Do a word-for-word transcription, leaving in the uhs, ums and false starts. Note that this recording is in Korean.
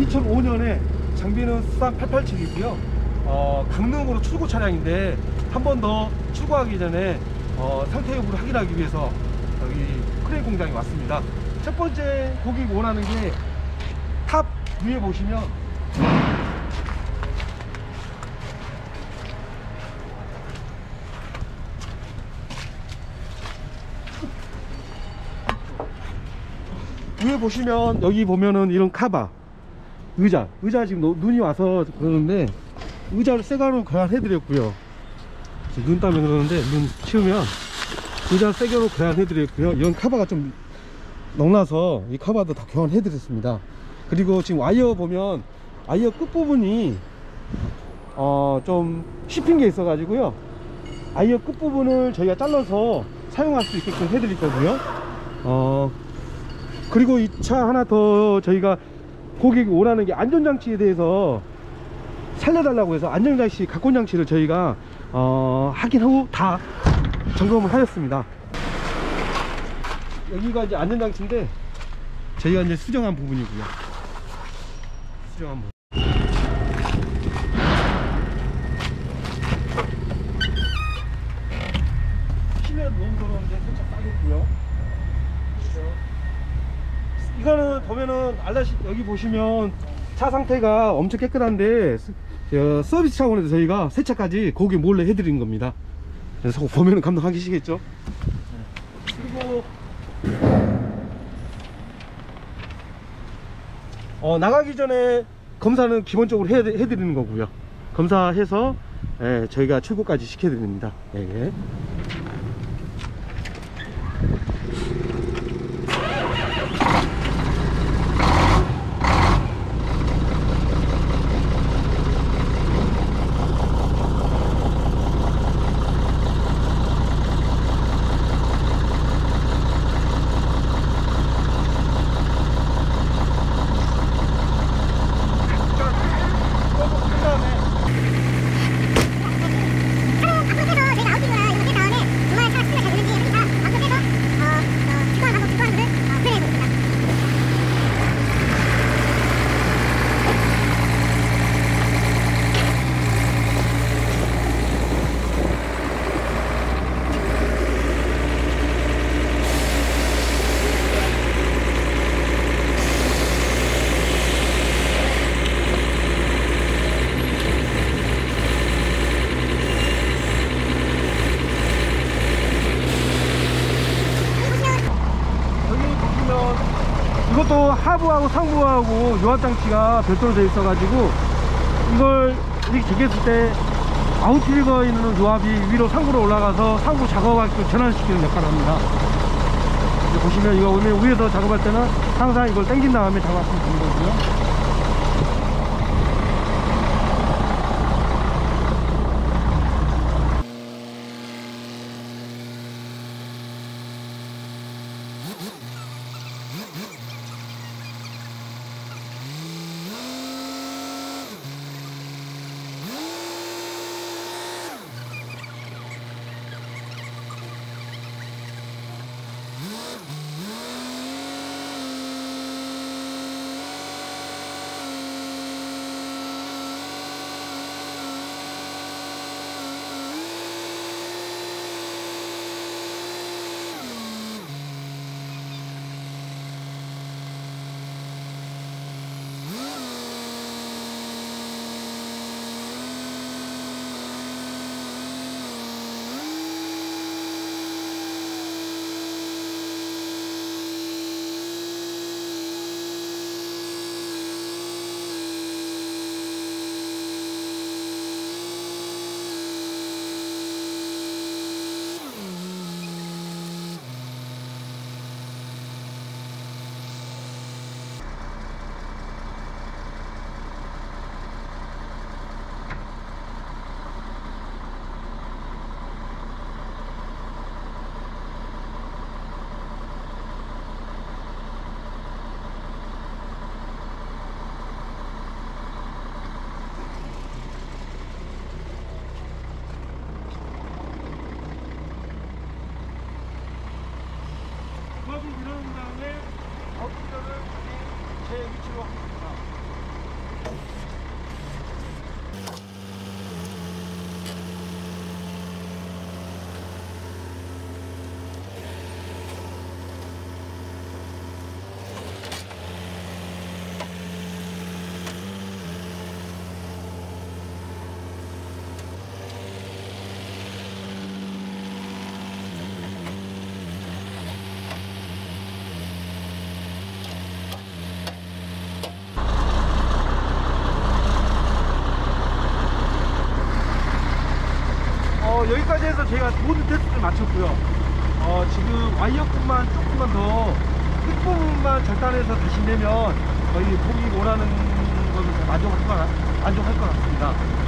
이천오 년에 장비는 수산 팔팔칠이고요. 어, 강릉으로 출고 차량인데 한 번 더 출고하기 전에 어, 상태 여부를 확인하기 위해서 여기 크레인 공장에 왔습니다. 첫 번째 고객이 원하는 게 탑 위에 보시면 위에 보시면 여기 보면은 이런 카바 의자 의자 지금 노, 눈이 와서 그러는데 의자를 새가로 교환해 드렸고요. 눈 때문에 그러는데 눈 치우면 의자 새가로 교환해 드렸고요. 이런 카바가 좀 넉나서 이 카바도 다 교환해 드렸습니다. 그리고 지금 와이어 보면 와이어 끝부분이 어 좀 씹힌 게 있어 가지고요. 와이어 끝부분을 저희가 잘라서 사용할 수 있게끔 해 드릴 거고요. 어 그리고 이 차 하나 더 저희가 고객이 원하는 게 안전장치에 대해서 살려달라고 해서 안전장치 각권장치를 저희가 어, 확인하고 다 점검을 하였습니다. 여기가 이제 안전장치인데 저희가 이제 수정한 부분이고요. 수정한 부분. 시내도 너무 더러운데 살짝 싸겠고요. 이거는 보면은 알다시 여기 보시면 차 상태가 엄청 깨끗한데 어, 서비스 차원에서 저희가 세차까지 고객 몰래 해드리는 겁니다. 그래서 보면은 감동하시겠죠. 그리고 어, 나가기 전에 검사는 기본적으로 해, 해드리는 거고요. 검사해서 예, 저희가 출고까지 시켜드립니다. 예, 예. 이것도 하부하고 상부하고 요압장치가 별도로 되어 있어 가지고 이걸 이렇게 제꼈을 때 아웃트리거에 있는 요압이 위로 상부로 올라가서 상부 작업할 때 전환시키는 역할을 합니다. 이제 보시면 이거 오늘 위에서 작업할 때는 항상 이걸 당긴 다음에 작업하시면 되는 거고요. 이런 다음에 아웃필러를 제 위치로 하겠습니다. 어, 여기까지 해서 제가 모든 테스트를 마쳤고요. 어, 지금 와이어뿐만 조금만 더 끝부분만 절단해서 다시 내면 거의 보기 원하는 것을 다 만족할 것, 같- 만족할 것 같습니다.